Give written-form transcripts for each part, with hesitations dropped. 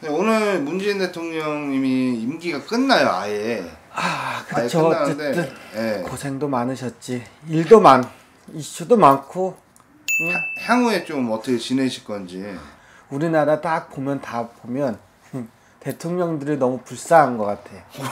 네, 오늘 문재인 대통령님이 임기가 끝나요, 아예. 그렇죠. 아예 끝나는데, 어쨌든 예. 고생도 많으셨지. 일도 이슈도 많고. 향후에 좀 어떻게 지내실 건지. 우리나라 딱 보면 대통령들이 너무 불쌍한 것 같아.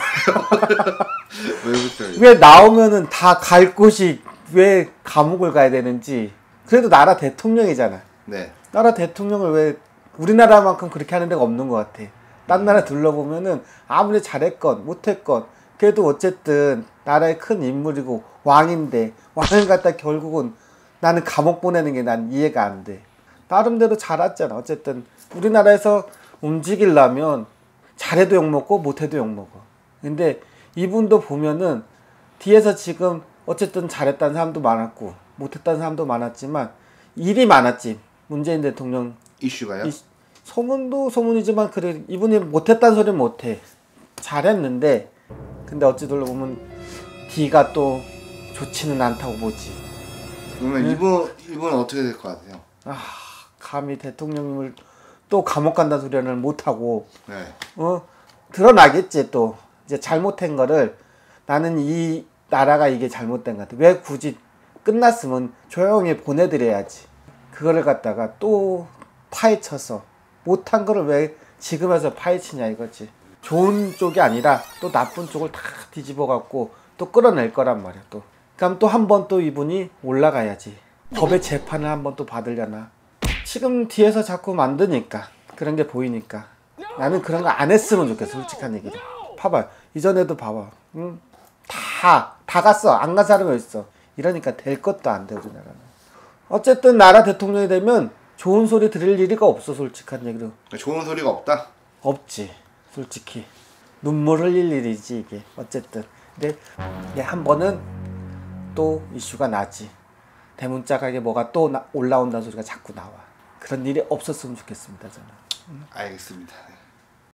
왜부터? 왜 나오면은 다 갈 곳이 왜 감옥을 가야 되는지. 그래도 나라 대통령이잖아. 네. 나라 대통령을 왜 우리나라만큼 그렇게 하는 데가 없는 것 같아. 딴 나라 둘러보면은 아무리 잘했건 못했건 그래도 어쨌든 나라의 큰 인물이고 왕인데 왕을 갖다 결국은 나는 감옥 보내는 게 난 이해가 안 돼. 나름대로 잘했잖아. 어쨌든 우리나라에서 움직이려면 잘해도 욕먹고 못해도 욕먹어. 근데 이분도 보면은 뒤에서 지금 어쨌든 잘했다는 사람도 많았고 못했다는 사람도 많았지만 일이 많았지. 문재인 대통령 이슈가요? 소문도 소문이지만 그래 이분이 못했다는 소리는 못해. 잘했는데 근데 어찌 둘러보면 뒤가 또 좋지는 않다고 보지. 그러면 이분은 어떻게 될 것 같아요? 감히 대통령님을 또 감옥 간다는 소리는 못하고 네. 드러나겠지. 또 이제 잘못한 거를 나는 이 나라가 이게 잘못된 것 같아. 왜 굳이 끝났으면 조용히 보내드려야지. 그거를 갖다가 또 파헤쳐서 못한 거를 왜 지금 와서 파헤치냐 이거지. 좋은 쪽이 아니라 또 나쁜 쪽을 다 뒤집어 갖고 또 끌어낼 거란 말이야. 또 그럼 또 한 번 또 이분이 올라가야지. 법의 재판을 한 번 또 받으려나. 지금 뒤에서 자꾸 만드니까 그런 게 보이니까 나는 그런 거 안 했으면 좋겠어. 솔직한 얘기로. 봐봐. 이전에도 봐봐. 다 갔어. 안 간 사람이 있어. 이러니까 될 것도 안 돼 우리나라는. 어쨌든 나라 대통령이 되면 좋은 소리 들을 일이가 없어. 솔직한 얘기로. 좋은 소리가 없다? 없지. 솔직히 눈물 흘릴 일이지 이게. 어쨌든 근데 한 번은 또 이슈가 나지. 대문짝하게 뭐가 또 올라온다는 소리가 자꾸 나와. 그런 일이 없었으면 좋겠습니다 저는. 알겠습니다.